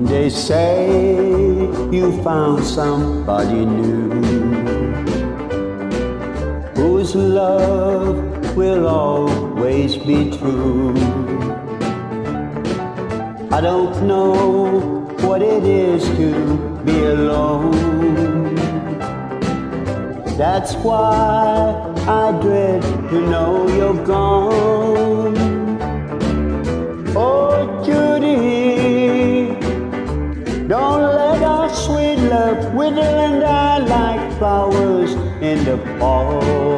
They say you found somebody new whose love will always be true. I don't know what it is to be alone. That's why I dread to know you're gone. Oh, Judy, don't let our sweet love wither and die like flowers in the fall.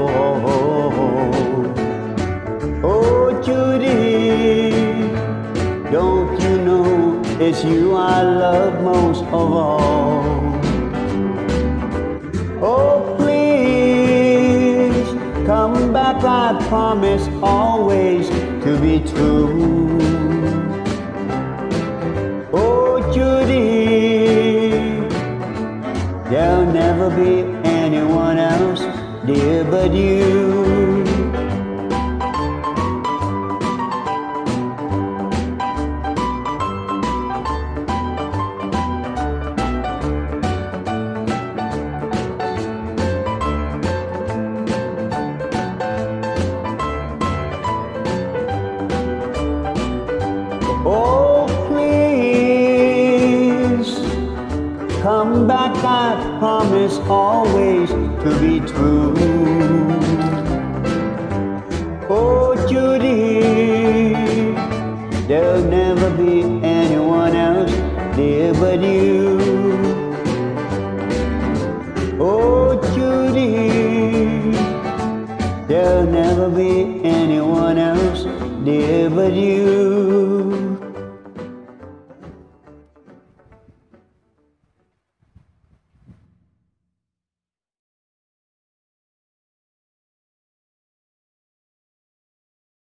Oh, Judy, don't you know it's you I love most of all? Oh, please come back, I promise always to be true. Oh, Judy, there'll never be anyone else, dear, but you. Oh, please come back, I promise always to be true. Oh, Judy, there'll never be anyone else, dear, but you. Oh, Judy, there'll never be anyone else, dear, but you.